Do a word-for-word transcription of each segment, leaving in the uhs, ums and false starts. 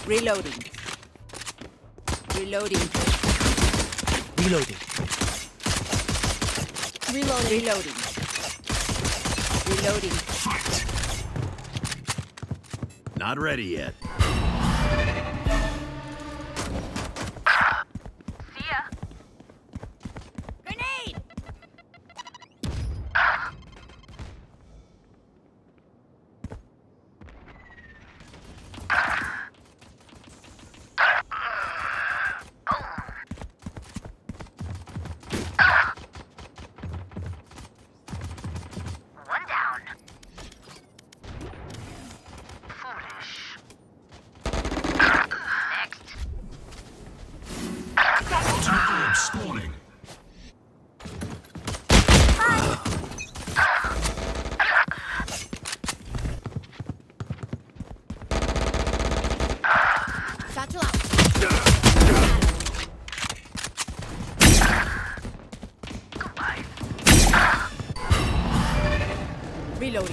Reloading. Reloading. Reloading. Reloading. Reloading. Reloading. Fight. Not ready yet. See ya. Grenade! Spawning. Satchel out. Goodbye. Reloading.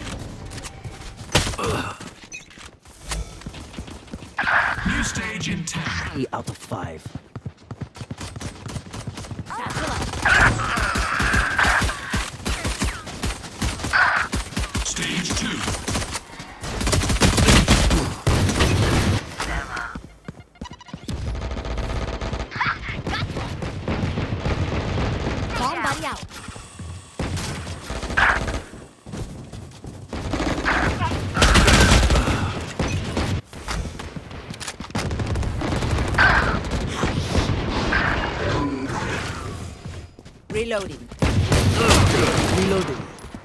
New stage in ten. Three out of five. Stage two. Bomb buddy out. Reloading. Reloading.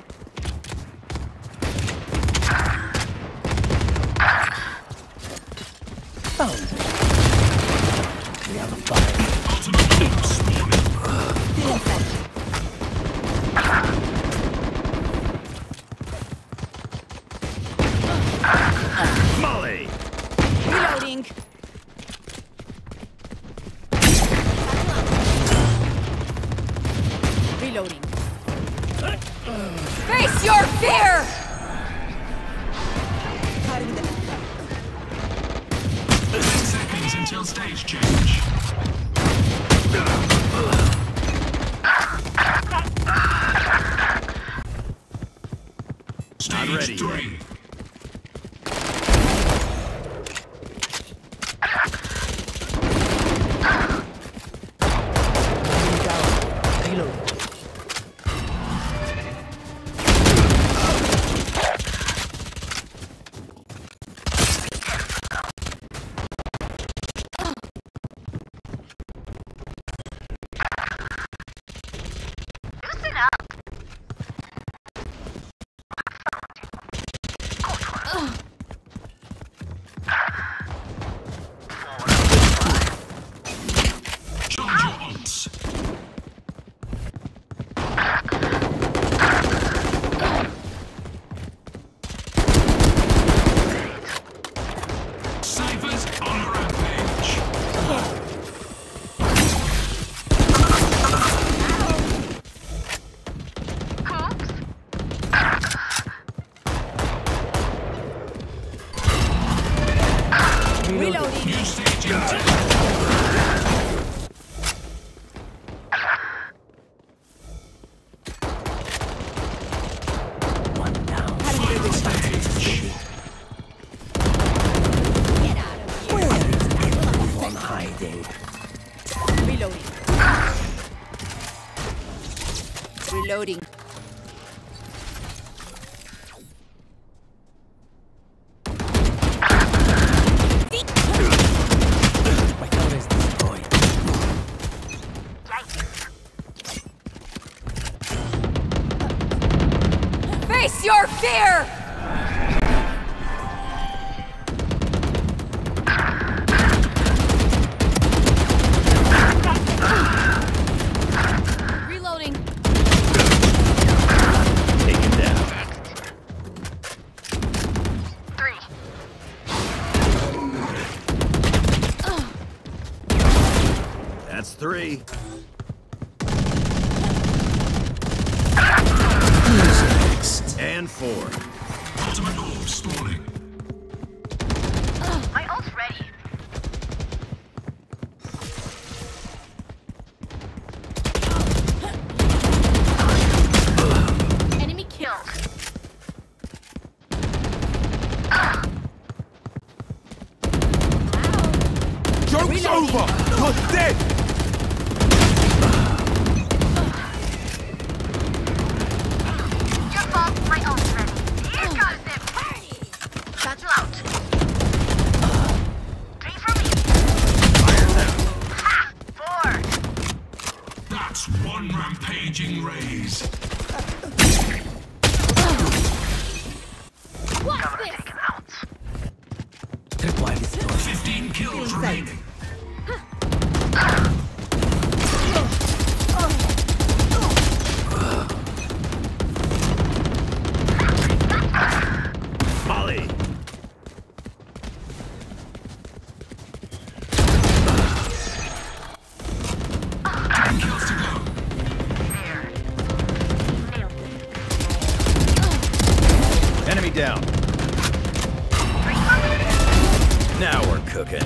Found. Three out of five. Ultimate loop spawning. Molly. Reloading. Reloading. Face your fear! Ten seconds until stage change. Stage Not ready three. yet. Reload. Loosen up. Charge your ults. Cypher's on a rampage. Reloading. New stage in ten. One down. Final stage. Get out of here. Where is everyone hiding? Reloading. Reloading. My counter is destroyed. Face your fear! Reloading. Take him down. Three. That's three. And four. Ultimate orb spawning. My ult's ready. Almost dead! Your fault, my ult's ready. Here goes them. Shut you out. Three from me. Ha! Four. That's one rampaging raise. Cover taken out. Tripwire destroyed. Fifteen kills remaining. Molly! Ten kills to go. There. Nailed it. Enemy down. Now we're cooking.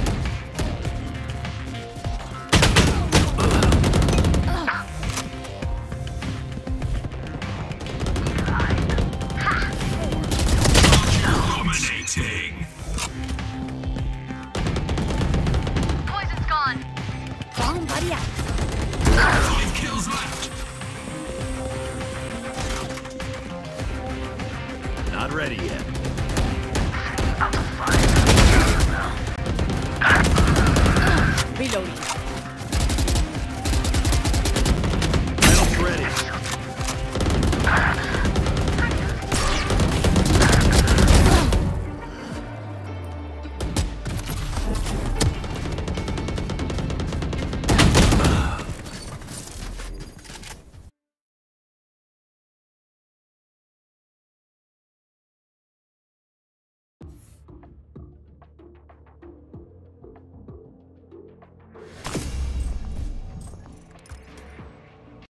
Dominating. Poison's gone. Bomb buddy out. Five kills left. Not ready yet. Reloading.